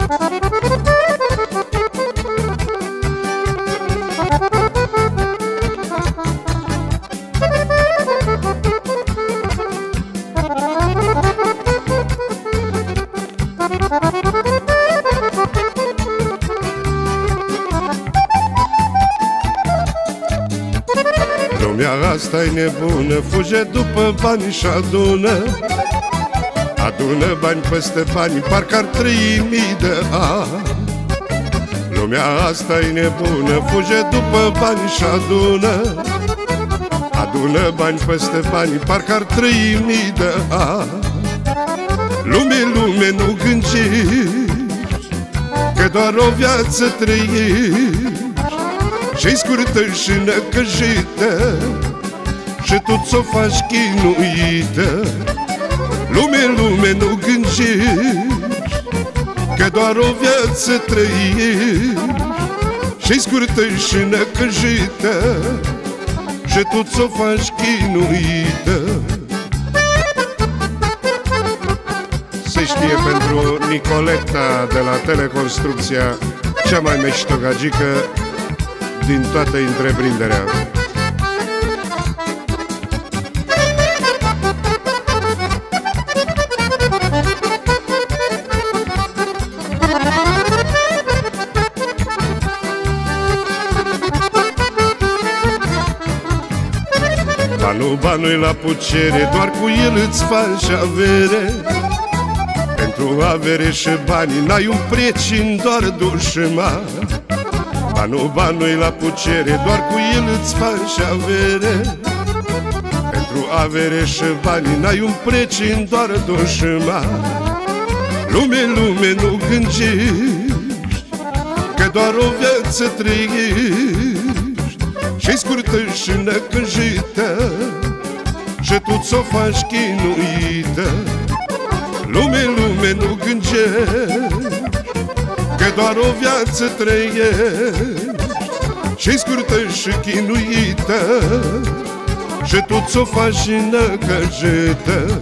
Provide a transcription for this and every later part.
Lumea asta-i nebună, fuge după bani și adună. Adună bani peste bani, parcă ar trăi mii de ani. Lumea asta-i nebună, fuge după bani și adună. Adună bani peste bani, parcă ar trăi mii de ani. Lume, lume, nu gândești că doar o viață trăiești, și-i scurtă și necăjită, și tu ți-o faci chinuită. Lume, lume, nu gândești că doar o viață trăiești, și-i scurtă și necăjită, și tu ți-o faci chinuită. Se știe pentru Nicoleta de la Teleconstrucția, cea mai meștogagică din toată întreprinderea. Banul, banul la pucere, doar cu el îți faci avere. Pentru avere și bani n-ai un prieten, doar dușman. Banul, banul la pucere, doar cu el îți faci avere. Pentru avere și bani n-ai un prieten, doar dușman. Lume, lume, nu gândești că doar o viață trăiești, și-i scurtă și necăjită, și tu ți-o faci chinuită. Lume, lume, nu gândești că doar o viață trăiești, și-i scurtă și chinuită, și tu ți-o faci necăjită.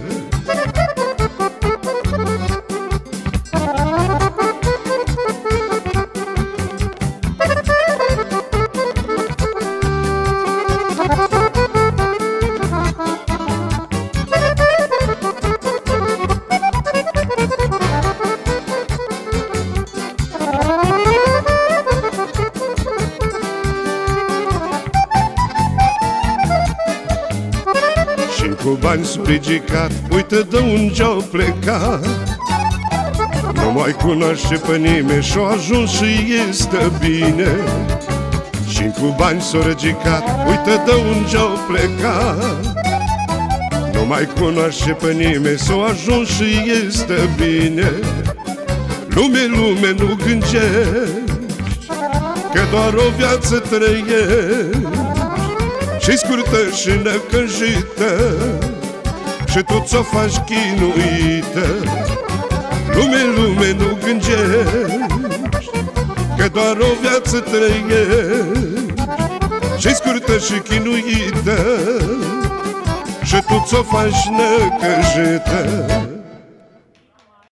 Cu bani sprigicat, uite de unde au plecat. Nu mai cunoaște pe nimeni și-o ajuns și este bine. Și cu bani s-o răgicat, uite de unde au plecat. Nu mai cunoaște pe nimeni, s-o ajuns și este bine. Lume, lume, nu gândești că doar o viață trăiești, și-i scurtă și necăjită, și tu ți-o faci chinuită. Lume, lume, nu gândești că doar o viață trăiești, și-i scurtă și chinuită, și tu ți-o faci necăjită.